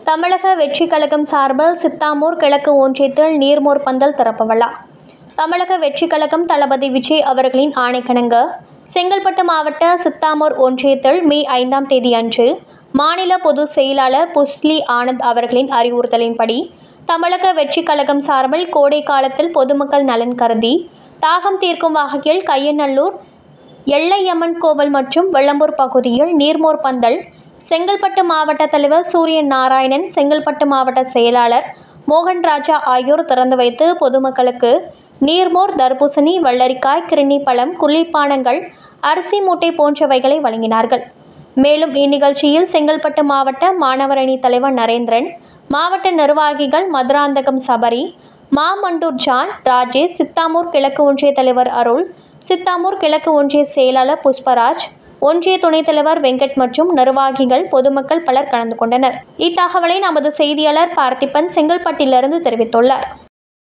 தமிழக வெற்றி கழகம் சார்பில் சித்தாமூர் கிழக்கு ஒன்றியத்தில் நீர்மோர் பந்தல் திறப்பு விழா. தமிழக வெற்றி கழகம் தளபதி விஜய் அவர்களின் ஆணைக்கிணங்க செங்கல்பட்டு மாவட்ட சித்தாமூர் ஒன்றியத்தில் மே 5ஆம் தேதி அன்று மாநில பொதுச் செயலாளர் புஸ்லி ஆனந்த் அவர்களின் அறிவுறுத்தலின்படி தமிழக வெற்றி கழகம் சார்பில் கோடை காலத்தில் பொதுமக்கள் நலன் கருதி தாகம் தீர்க்கும் வகையில் கையநல்லூர் எல்லையம்மன் கோவில் மற்றும் வெள்ளம்பூர் பகுதியில் நீர்மோர் பந்தல் செங்கல்பட்டு மாவட்ட தலைவர் சூரியன் நாராயணன், செங்கல்பட்டு மாவட்ட செயலாளர் மோகன்ராஜா ஆகியோர் திறந்து வைத்து பொதுமக்களுக்கு நீர்மோர், தர்பூசணி, வெள்ளரிக்காய், கிருணி பழம், குளிர்பானங்கள், அரிசி மூட்டை போன்றவைகளை வழங்கினார்கள். மேலும் இந்நிகழ்ச்சியில் செங்கல்பட்டு மாவட்ட மாணவரணி தலைவர் நரேந்திரன், மாவட்ட நிர்வாகிகள் மதுராந்தகம் சபரி, மாமண்டூர் ஜான், ராஜேஷ், சித்தாமூர் கிழக்கு ஒன்றிய தலைவர் அருள், சித்தாமூர் கிழக்கு ஒன்றிய செயலாளர் புஷ்பராஜ், ஒன்றிய துணைத் தலைவர் வெங்கட் மற்றும் நிர்வாகிகள், பொதுமக்கள் பலர் கலந்து கொண்டனர். இத்தகவலை நமது செய்தியாளர் பார்த்திபன் செங்கல்பட்டிலிருந்து தெரிவித்துள்ளார்.